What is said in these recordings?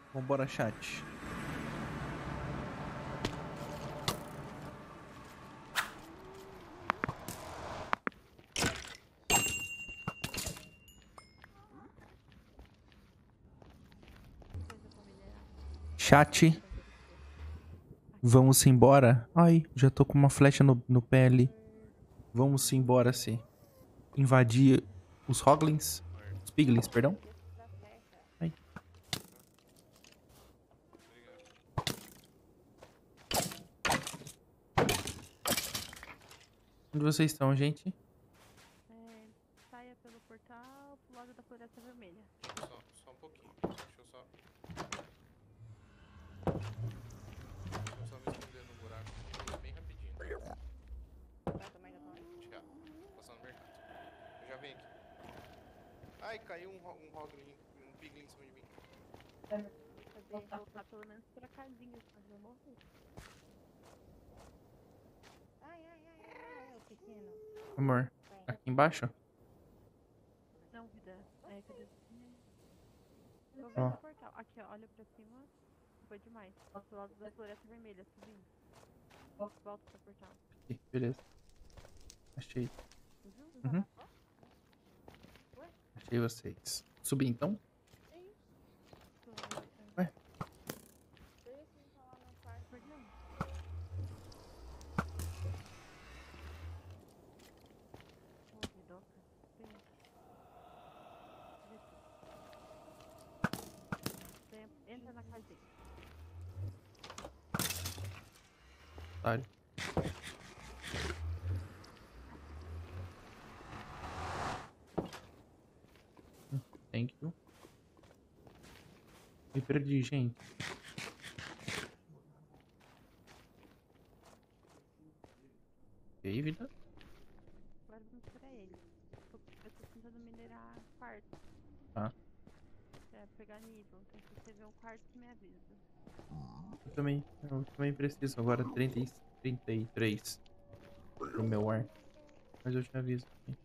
Vambora, chat. Chat, vamos embora. Ai, já tô com uma flecha no pé ali. Vamos embora, se invadir os Hoglins. Os Piglins, perdão. Ai. Onde vocês estão, gente? Saia pelo portal pro lado da Floresta Vermelha. Só um pouquinho. Deixa eu só me esconder no buraco aqui, bem rapidinho. Vai tomar ainda Já. Passando no mercado. Eu já venho aqui. Ai, caiu um Hoglin, um Piglin em cima de mim. Cadê? Voltar pelo menos pra casinha, mas eu morri. Ai, o pequeno. Amor, aqui embaixo? Não, vida. Cadê? Vou ver Ó. no portal. Aqui, ó, olha pra cima. Foi demais. Do lado da Floresta Vermelha, subindo. Volta pro portal. Aqui, beleza. Achei. Viu? Uhum. Achei vocês. Subir então? Ué? Entra na casinha. Otário. Thank you. Me perdi, gente. E aí, vida? Agora vamos pra ele. Eu tô tentando minerar quartzo. Tá. Pra pegar nível. Então se você vê um quartzo, me avisa. Eu também preciso. Agora 33 pro meu ar. Mas eu te aviso.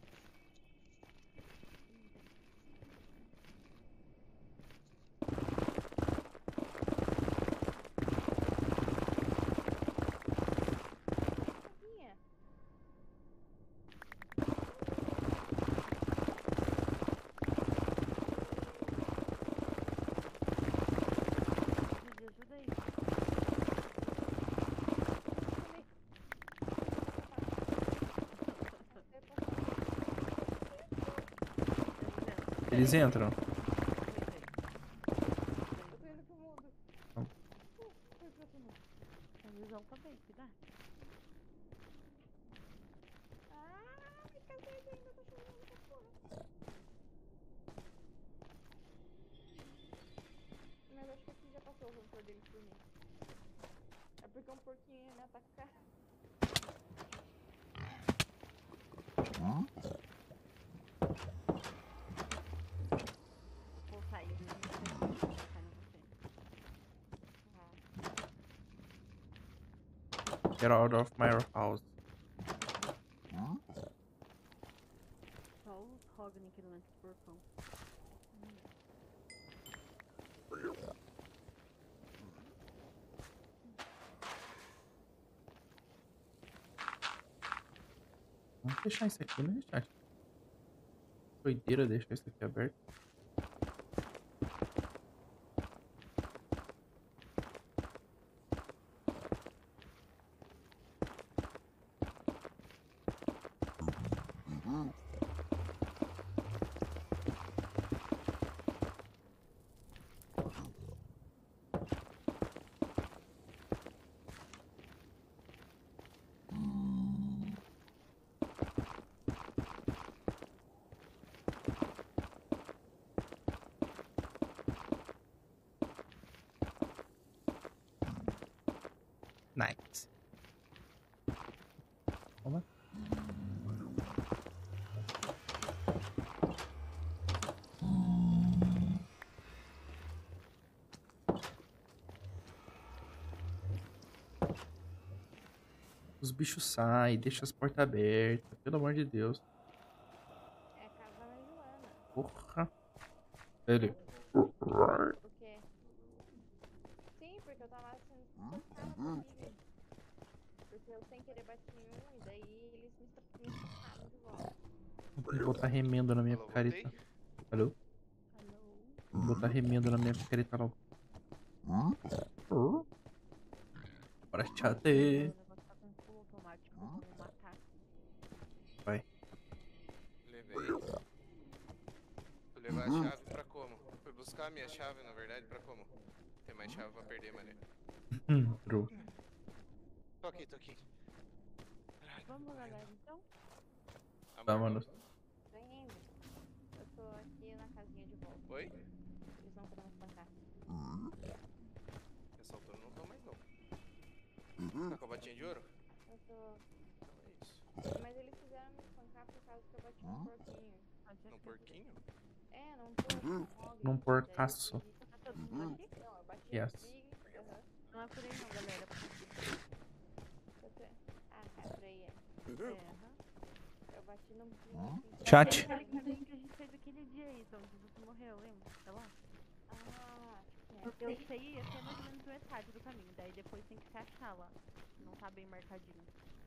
Me ajuda aí. Eles entram. Eles vão também, cuidado. Mas acho que aqui já passou o rancor deles por mim. É porque um porquinho ia me atacar. Vou sair. Get out of my house. Só os Rogni que não entram por porcão. Vamos fechar isso aqui, né, chat? Doideira deixar isso aqui aberto. Nice. Toma. Os bichos saem, deixa as portas abertas. Pelo amor de Deus. É a casa da Joana. Porra. Ele. O quê? eu tava sendo espancada comigo. Porque eu sem querer bati em um e daí eles me espancaram de volta. Vou botar remendo na minha Alô, picareta. voltei? Alô? Alô? Vou botar remendo na minha picareta logo. Bora, O chate. negócio tá com pulo automático, vamos matar. Vai. Levei. Fui levar a chave pra como? Fui buscar a minha chave, na verdade, pra como? Tem mais chave pra perder, mané. Bro. Tô aqui, tô aqui. Caralho, Vamos, correndo. galera, então? Amor, Tá, mano. Tô indo. Eu tô aqui na casinha de volta. Oi? Eles não querem me espancar. Essa altura não tô mais não. Tá com a batinha de ouro? Eu tô. Então é isso. Mas eles fizeram me espancar por causa que eu bati num porquinho. No porquinho? É, não tô. Num porcaço. Tá todo mundo aqui? Não, eu bati Yes. no pig. Aham. Não é por aí não, galera. Ah, tá, por aí é. Aham. Eu bati num pig. assim, Chat. Aquele caminho que a gente fez aquele dia aí, onde você morreu, lembra? Tá lá? Ah, Eu sei até mais ou menos metade do caminho, daí depois tem que se achar lá. Não tá bem marcadinho.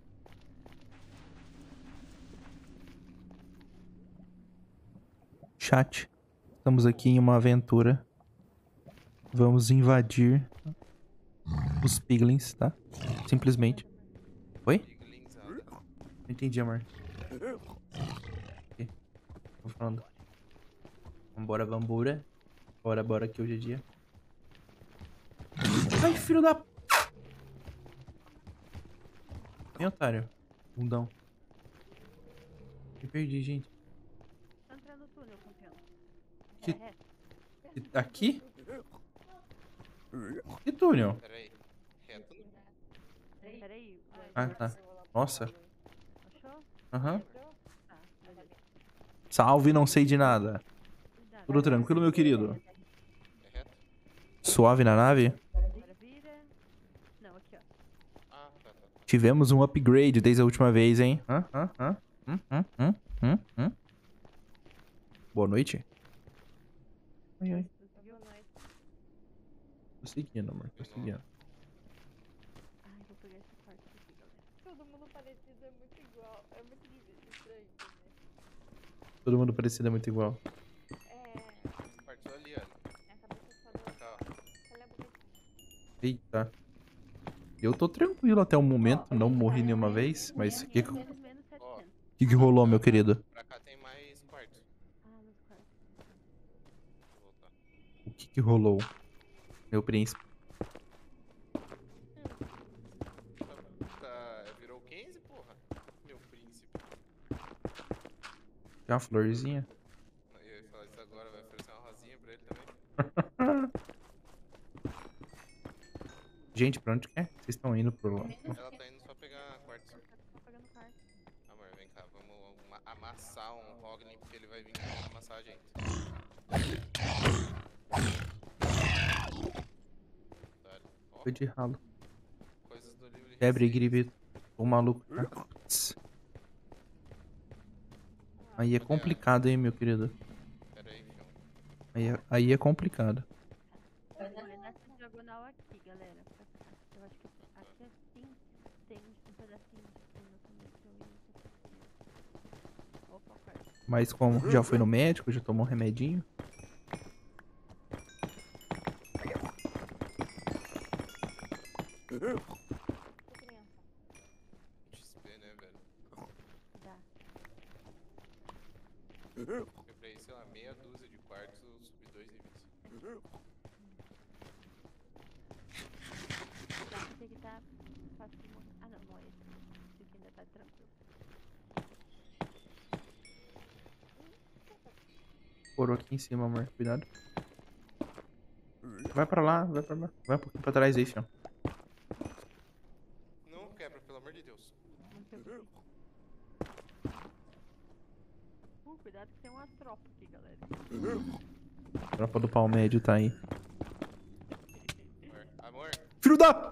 Chat. Estamos aqui em uma aventura. Vamos invadir os piglins, tá? Simplesmente. Oi? Piglinzada. Não entendi, amor. Aqui. Tô falando. Vambora, vambora. Bora, bora, que hoje é dia. Ai, filho da... Vem, otário. Bundão. Me perdi, gente. Tá entrando no túnel, campeão. Que- É, Aqui? Que túnel? Pera aí. Reto não. peraí. Ah, tá. Nossa. Achou? Aham. Tá, beleza. Salve, não sei de nada. Cuidado. Tudo tranquilo, meu querido? É reto? Suave na nave? Agora vira. Não, aqui, ó. Ah, tá. Tivemos um upgrade desde a última vez, hein? Boa noite. Ai, ai. Boa noite. Tô seguindo, amor. Tô seguindo. Ai, vou pegar esse quarto aqui, galera. Todo mundo parecido é muito igual. É muito difícil, estranho, né? Todo mundo parecido é muito igual. É. Partiu ali, olha. Minha cabeça só deu. Tá, ó. Ela é bonita. Eita. Eu tô tranquilo até o momento. Não morri nenhuma vez. Mas o que, Menos 700. que rolou, meu querido? Pra cá tem mais quarto. Ah, nos quartos. Vou voltar. O que rolou? Meu príncipe. Tá, virou 15, porra? Meu príncipe. Tem uma florzinha? Eu ia falar isso agora, vai oferecer uma rosinha pra ele também. Gente, pra onde que é? Vocês estão indo pro... Ela tá indo só pegar quarto. Tô pegando o quarto. Amor, vem cá, vamos amassar um Roglin porque ele vai vir amassar a gente. Otário. Ó, Foi de ralo. coisas do livro. Febre, gripe. O maluco. Putz. Aí é complicado, hein, meu querido. Pera aí, filho. Aí é complicado. Olha nessa diagonal aqui, galera. Pra cá. Eu acho que aqui assim tem um pedacinho de túnel também que eu ia. Opa, o quarto. Mas como já foi no médico, já tomou um remedinho. Criança. XP, né, velho? Dá. Eu comprei, sei lá, meia dúzia de quartos, eu subi 2 níveis. Tá, esse aqui tá fácil de morrer. Ah, não, não é esse. Esse aqui ainda tá tranquilo. Coro aqui em cima, amor. Cuidado. Vai pra lá, vai pra lá. Vai um pouquinho pra trás aí, filho. Não quebra, pelo amor de Deus. Não sei o que. Cuidado que tem uma tropa aqui, galera. A tropa do pau médio tá aí. Amor, Filho da...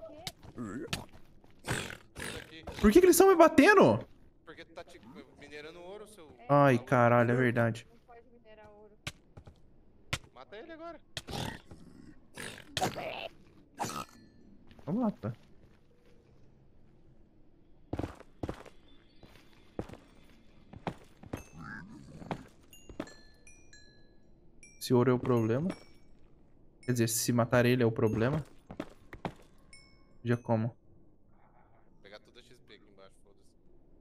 isso aqui. Por que eles estão me batendo? Porque tu tá minerando ouro, seu. Ai, maluco. caralho, é verdade. Não pode minerar ouro. Mata ele agora. mata. Se ouro é o problema. Quer dizer, se matar ele é o problema. Já como? Vou pegar toda a XP aqui embaixo, foda-se.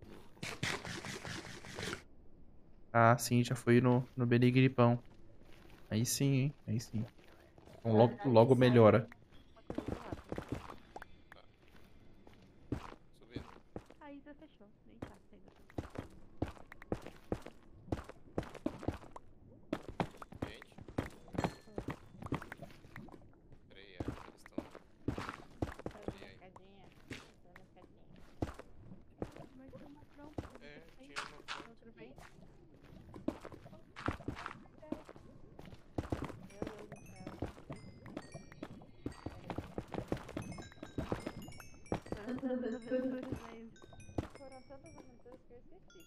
Ah, sim, já foi no Beniguiripão. Aí sim, hein? Aí sim. Então logo melhora. Uma coisa do lado. Subindo. A Isa fechou, nem tá ainda. Gente. Peraí, eles estão. Faz uma escadinha. Faz uma escadinha. Mas tem uma trompa. É, tinha uma foto. Outra vez. Meu Deus do céu. Foram tantas aventuras, mas... Foram tantas aventuras que eu esqueci.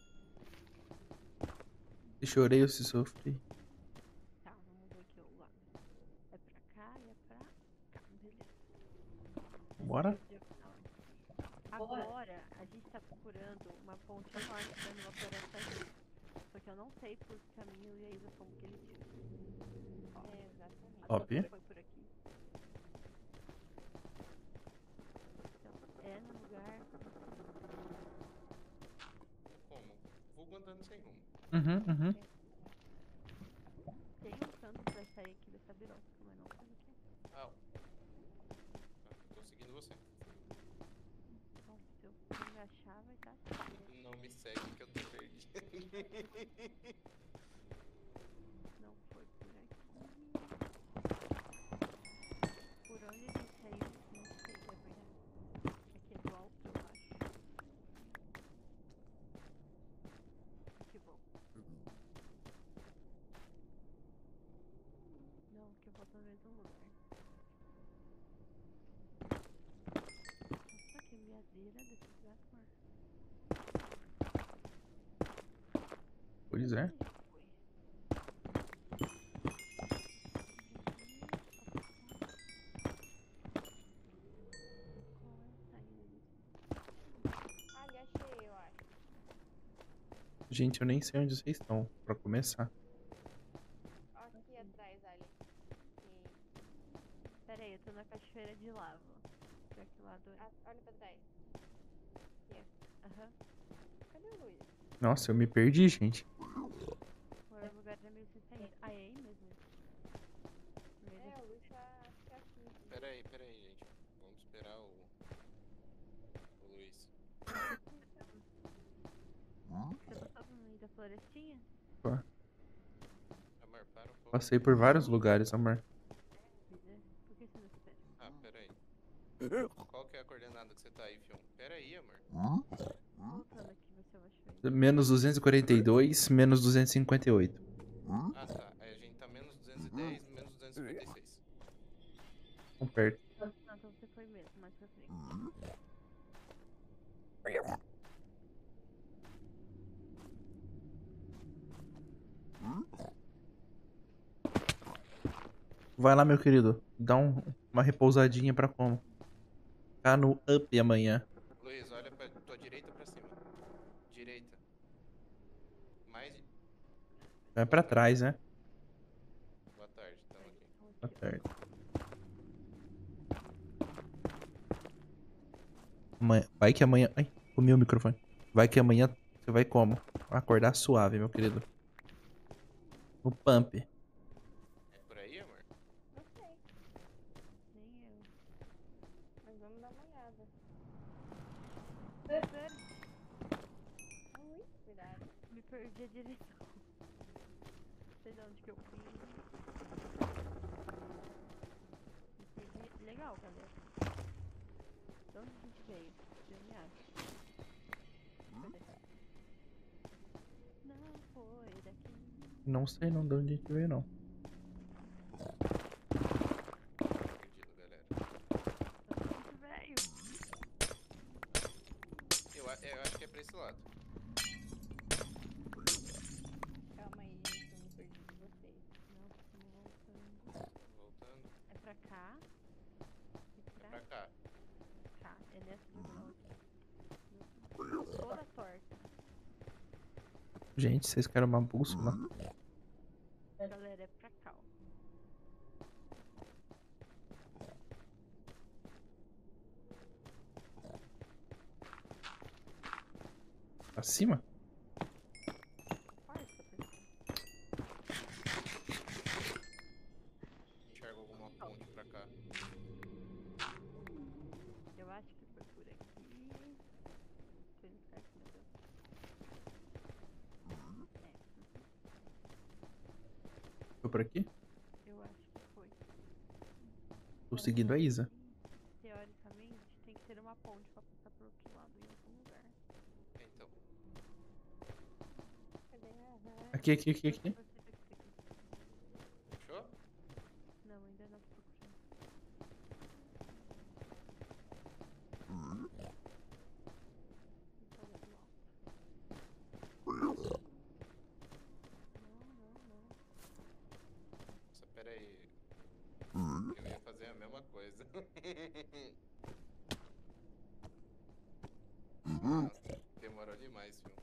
Se chorei ou se sofri. Tá, vamos ver aqui o lado. É pra cá e é pra cá, beleza. Bora? Agora, a gente tá procurando uma ponte enorme dando uma floresta aqui. Só que eu não sei por que caminho e a Isa como que ele tira. É, exatamente. A Top. Sofia foi por aqui. Então, é no lugar... Como? Vou andando sem rumo. Uhum. Tem um canto que vai sair aqui dessa birosca, mas não sei o que é. Au. Eu tô seguindo você. Bom, se eu me achar, vai estar aqui. Não me segue que eu tô perdido. Não foi por aqui. Por onde ele saiu, não sei, é verdade. Aqui é do alto, eu acho. Que bom. Não, que eu volto no mesmo lugar. Nossa, que meadeira desse lugar, amor. Pois é. Onde já foi? Ali, achei, eu acho. Gente, eu nem sei onde vocês estão, pra começar. Aqui atrás, ali. Pera aí, eu tô na cachoeira de lava. Pra que lado é? Olha pra trás. Aham. Cadê o Luiz? Nossa, eu me perdi, gente. Agora o lugar da minha saída. Ah, é aí mesmo? No meio É, o Luiz tá, acho que é aqui. Peraí, gente. Vamos esperar o Luiz. Você passou no meio da florestinha? Pô, Amor, para um pouco. passei por vários lugares, amor. Pois é. Por que você não espera? Ah, peraí. Qual que é a coordenada que você tá aí, Fion? Peraí, amor. Voltando aqui, ver se eu acho ele. Menos 242, menos 258. Ah, tá. Aí a gente tá menos 210, menos 256. Tão perto. Não, então você foi mesmo, mais pra frente. Vai lá, meu querido. Dá uma repousadinha pra como? Tá no up amanhã. Luiz, olha pra tua direita ou pra cima? Direita. Mais. Vai pra trás, né? Boa tarde, tamo aqui. Tá perto. Vai que amanhã... Ai, comi o microfone. Vai que amanhã você vai como? Acordar suave, meu querido. No pump. É por aí, amor? Não sei, Nem eu. mas vamos dar uma olhada. Sério, Ui, cuidado. me perdi a direção. Não sei de onde que eu fui. Me perdi. Legal, galera. De onde a gente veio? Eu me acho. Foi daqui. Não foi daqui. Não sei não de onde a gente veio, não. Perdido, galera. De onde a gente veio? Eu acho que é pra esse lado. Calma aí, gente, eu me perdi de vocês. Não, estamos voltando. Voltando. É pra cá. E É pra cá. Tá, é nessa diagonal aqui. Toda torta. Gente, vocês querem uma bússola? Galera, é pra cá, ó. Pra cima? Quarta, pessoal. Enxerga alguma ponte pra cá. Eu acho que foi por aqui. Deixa eu ficar aqui, meu Deus. Foi por aqui? Eu acho que foi. Tô seguindo a Isa. Teoricamente, tem que ter uma ponte pra passar pro outro lado em algum lugar. Então. Cadê a Aqui, aqui, aqui, aqui. Você tá aqui. Fechou? Não, ainda não tô procurando. Então, do alto. Não, não, não. Nossa, pera aí. Eu ia fazer a mesma coisa. Nossa, demorou demais, viu?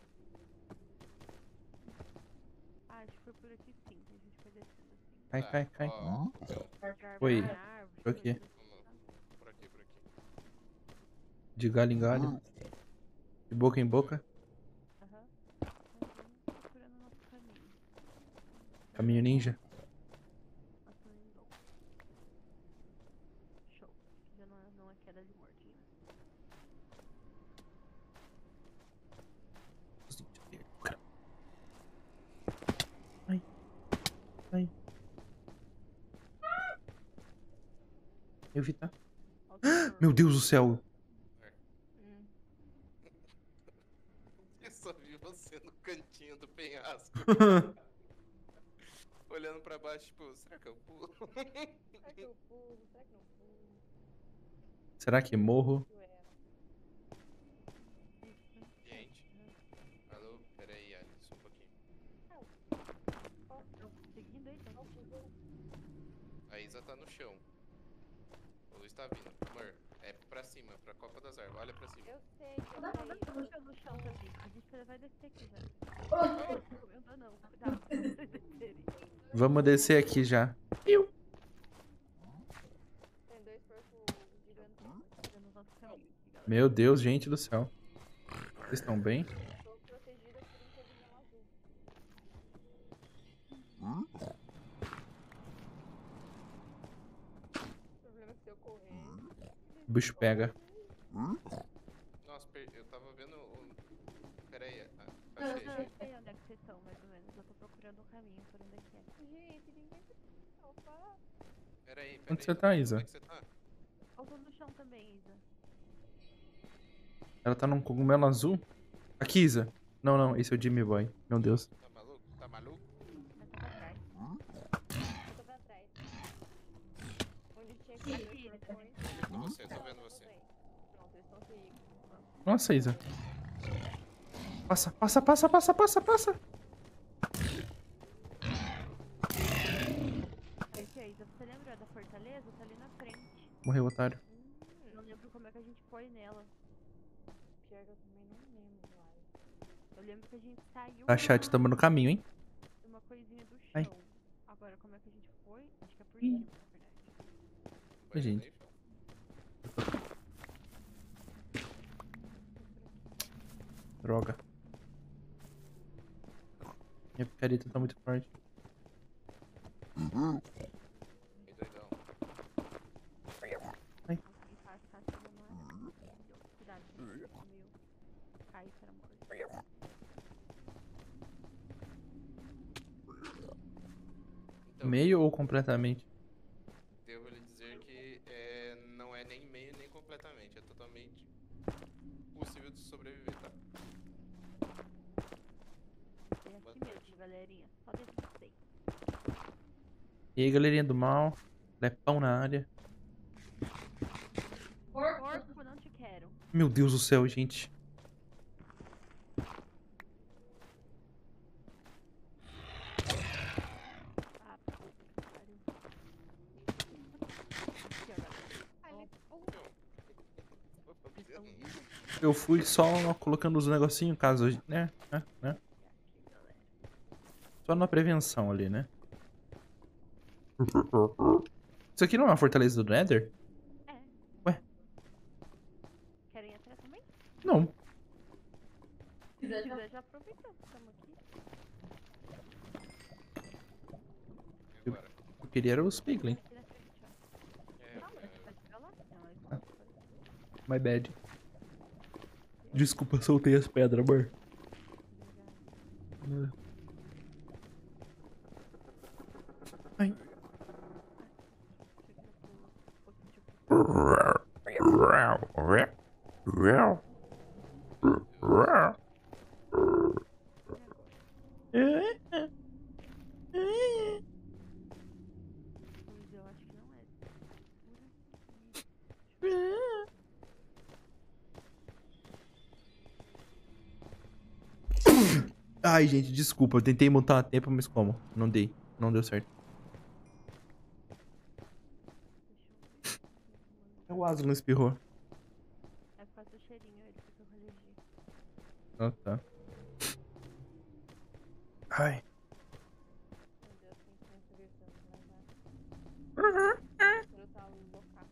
Ah, acho que foi por aqui sim, que a gente foi descendo assim. Cai, Tá, cai, cai. ó, então, De árvore Oi, em árvore, tô aqui. coisa assim, vamos sabe? por aqui, por aqui. De galho em galho. De boca em boca. Aham. Vamos procurando o nosso caminho. Caminho ninja. Nosso caminho novo. Show. Já não é queda de morte, né? Ai. Ai. Evitar. Meu Deus do céu. Hum. Eu só vi você no cantinho do penhasco. Olhando pra baixo, tipo, será que eu pulo? Será que eu pulo? Será que não pulo? Será que morro? Eu era. Gente. Alô? Pera aí, Alice, um pouquinho. Tô seguindo aí, então. A Isa tá no chão. O Luiz tá vindo. Amor, é pra cima, pra Copa das Árvores. Olha pra cima. Eu sei que eu caí. Deixa eu no chão também. A gente vai descer aqui já. Eu não, não. Cuidado pra vocês descerem. Vamos descer aqui já. Tem dois corpos gigantes. Fazendo o nosso caminho aqui, galera. Meu Deus, gente do céu. Vocês estão bem? Tô protegida por um cordão azul. O problema é que se eu correr. O bicho pega. Nossa, eu tava vendo o... Pera aí, achei, Eu achei. sei onde é que vocês estão, mais ou menos. Eu tô procurando um caminho por onde é que é. Gente, ninguém tá salvar. Pera aí, pera Onde aí. você tá, Isa? Onde é que você tá? Eu tô no chão também, Isa. Ela tá num cogumelo azul? Aqui, Isa. Não, não. Esse é o Jimmy Boy. Meu Deus. Tá maluco? Tá maluco? Eu tô pra trás. Eu tô pra trás. Onde tinha que ir dois corpões. Tô com você, tô vendo você. Pronto, eles estão comigo. Nossa, Isa. Passa, passa, passa, passa, passa, passa. Esse aí, Isa, você lembra da fortaleza? Tá ali na frente. Morreu, otário. Eu não lembro como é que a gente foi nela. Pior que eu também não lembro, Laila. Eu lembro que a gente saiu A chat tamo no caminho, hein? de uma coisinha do chão. Ai. Agora, como é que a gente foi? Acho que é por cima, na verdade. Vai Gente. aí, filho? Droga. Minha picareta tá muito forte. Ei, doidão. Consegui passar, se não é. Cuidado, gente. Meio cair pra morte. Então, Meio ou completamente? devo lhe dizer que não é nem meio nem completamente. É totalmente possível de sobreviver, tá? É aqui mesmo, galerinha. Só descer. E aí, galerinha do mal. Lepão na área. Corpo, não te quero. Meu Deus do céu, gente. Ah, puta que pariu. Aqui, ó, galera. Ali, Meu, Eu fui só colocando os negocinhos, caso, né? Só na prevenção ali, né? Isso aqui não é uma fortaleza do Nether? É. Ué? Querem entrar também? Não. Se quiser, já aproveitamos. Estamos aqui. E agora? Eu queria era os Piglin. Aqui na frente, ó. É, Calma, você vai chegar lá? Não, é só. My bad. Desculpa, soltei as pedras, amor. Ai. Pois eu acho que não é. Ai, gente, desculpa. Eu tentei montar a tempo, mas como? Não dei. Não deu certo. É o Aslan espirrou. É por causa do cheirinho, ele fica com alergia. Ah, tá. Ai. Meu Deus, tem criança gritando lá embaixo. Eu tava louca.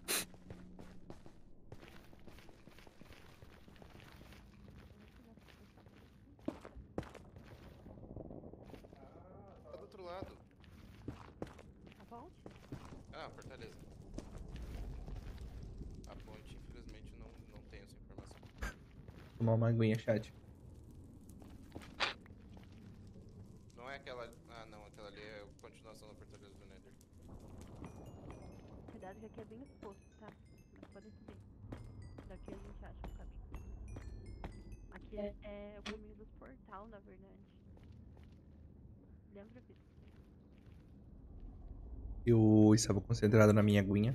Tá do outro lado. A ponte? Ah, fortaleza. A ponte, infelizmente, não tenho essa informação. Tomar uma aguinha, chat. Não é aquela... Ah, não. Aquela ali é a continuação da fortaleza do Nether. Cuidado que aqui é bem exposto, tá? Mas podem subir. Daqui a gente acha o caminho. Aqui é o caminho dos portal, na verdade. Lembra, Vitor? Eu estava concentrado na minha aguinha.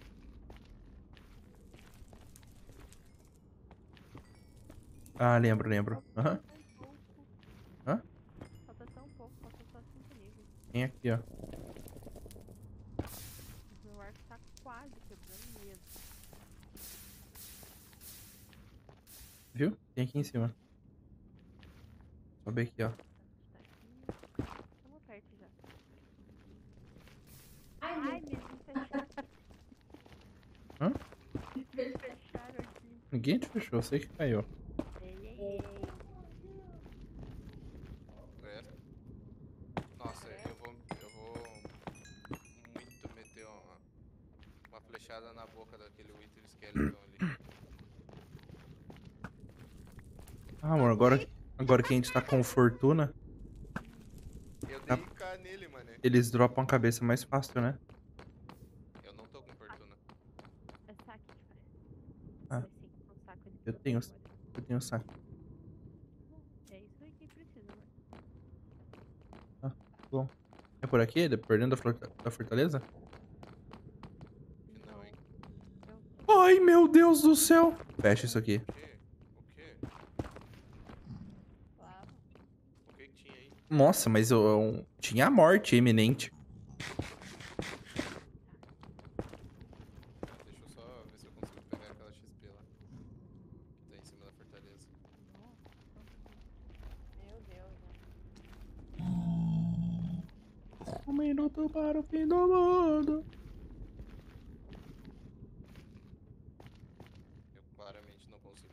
Ah, lembro. Aham. Hã? Falta só um pouco, falta só 5 níveis. Tem aqui, ó. O meu arco tá quase quebrando mesmo. Viu? Tem aqui em cima. Sobe aqui, ó. A gente tá aqui. Estamos perto já. Ai, me fecharam. Hã? Me fecharam aqui. Ninguém te fechou, você que caiu. Ei. É. Nossa, eu vou muito meter uma flechada na boca daquele Wither Skeleton ali. Ah, amor, agora que a gente tá com fortuna, Eu Tá. dei K nele, mané. eles dropam a cabeça mais fácil, né? Eu não tô com fortuna. É saque que faz. Ah. Mas sim, com saco ele Eu fica tenho. mais forte. Eu tenho saco. É isso aí que precisa, mano. Bom. É por aqui? Por dentro da fortaleza? Que não, hein? Ai, meu Deus do céu! Fecha isso aqui. O quê? O quê? Claro. O que tinha aí? Nossa, mas eu tinha a morte iminente. Deixa eu só ver se eu consigo pegar aquela XP lá. Que tá em cima da fortaleza. Meu Deus, né? Um minuto para o fim do mundo. Eu claramente não consigo.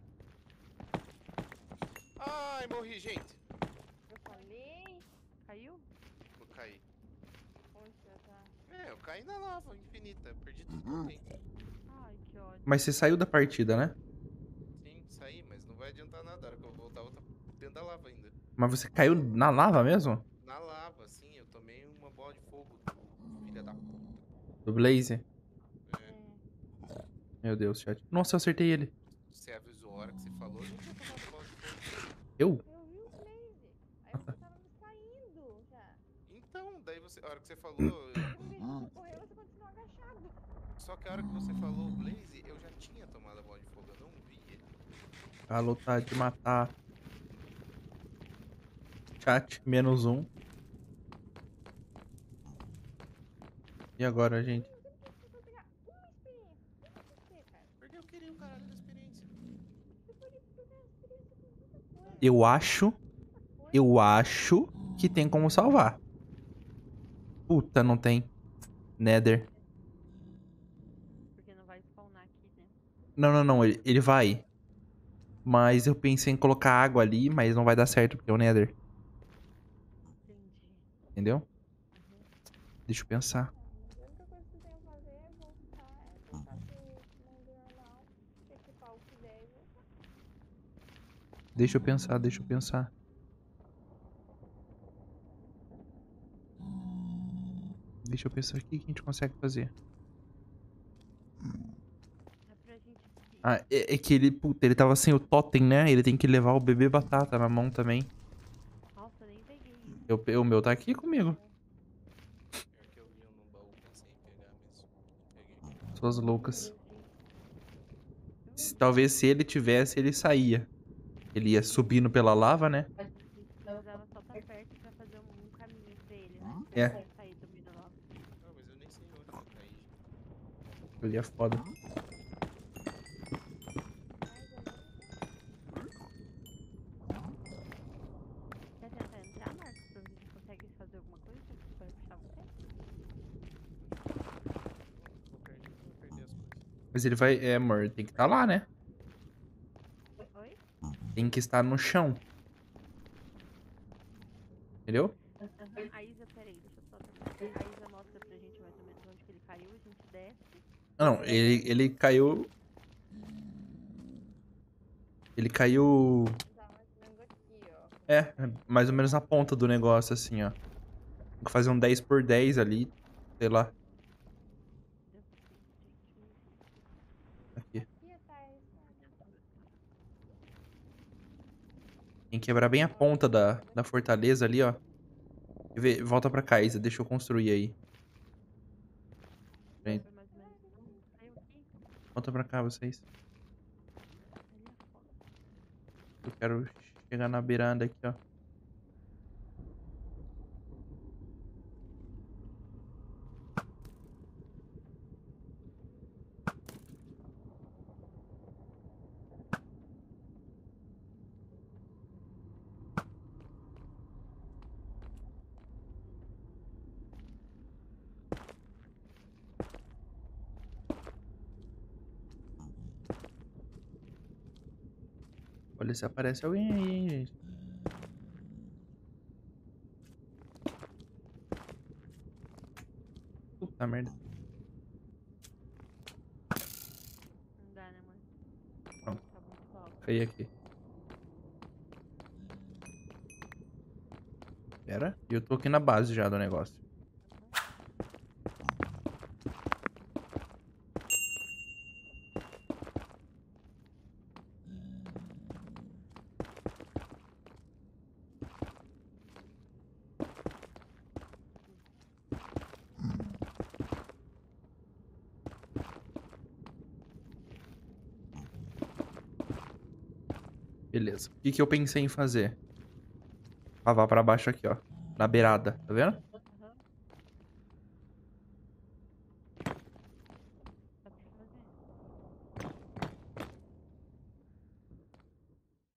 Ai, morri, gente! Eu falei. Caiu? Eu caí. Onde você tá? É, eu caí na lava infinita. Perdi tudo que eu tenho. Ai, que ódio. Mas você saiu da partida, né? Sim, saí, mas não vai adiantar nada. A hora que eu voltar, eu vou estar dentro da lava ainda. Mas você caiu na lava mesmo? Na lava, sim, eu tomei uma bola de fogo. Filha da puta. Do Blaze? É, Meu Deus, chat. Nossa, eu acertei ele. você avisou a hora que você falou, eu não tinha tomado bola de fogo. Eu? Eu vi o Blaze. Aí você tava me saindo já. Então, daí você, a hora que você falou, Eu vi que você correu, você continuou agachado. só que a hora que você falou o Blaze, eu já tinha tomado a bola de fogo, eu não vi ele. Alô, tá de matar. Chat, -1. E agora, gente? Você não conseguiu pegar uma experiência. Por que, cara? Porque eu queria o caralho da experiência. Você Eu acho que tem como salvar. Puta, não tem. Nether. Porque não vai spawnar aqui, né? Não. Ele vai. Mas eu pensei em colocar água ali, mas não vai dar certo porque é o Nether. Entendi. Entendeu? Deixa eu pensar. A única coisa que eu tenho a fazer é voltar pro mundo normal, equipar o que der e voltar. Deixa eu pensar. Deixa eu pensar o que a gente consegue fazer. É pra gente seguir. Ah, é que ele, puta, ele tava sem o totem, né? Ele tem que levar o bebê batata na mão também. Nossa, eu nem peguei isso. O meu tá aqui comigo. Pior que eu vi um no baú, pensei em pegar mesmo. Peguei. Suas loucas. Talvez se ele tivesse, ele saía. Ele ia subindo pela lava, né? Precisava só estar perto pra fazer um caminho pra ele, né? É. Pra ele sair do meio da lava. Não, mas eu nem sei onde eu caí. Ele é foda. Quer tentar entrar, Marcos, pra ver se a gente consegue fazer alguma coisa? Vai puxar você? Vou perder as coisas. Mas ele vai. É, amor, tem que estar lá, né? Oi? Tem que estar no chão. Entendeu? A Isa, peraí, deixa eu só terminar. A Isa mostra pra gente mais ou menos onde que ele caiu, a gente desce. Não, ele caiu. Ele caiu. Tá mais ou menos aqui, ó. É, mais ou menos na ponta do negócio, assim, ó. Tem que fazer um 10 por 10 ali. Sei lá. Aqui. Aqui atrás, Tem que quebrar bem a ponta da fortaleza ali, ó. Volta pra cá, Isa. Deixa eu construir aí. Gente, Foi mais ou menos. Caiu aqui? volta pra cá, vocês. Ali é foda. Eu quero chegar na beirada aqui, ó. Olha se aparece alguém aí, hein, gente. Puta merda. Não dá, né, mãe? Não. Tá muito alto. Caí aqui. Pera. E eu tô aqui na base já do negócio. Beleza. O que que eu pensei em fazer? Cavar pra baixo aqui, ó. Na beirada, tá vendo?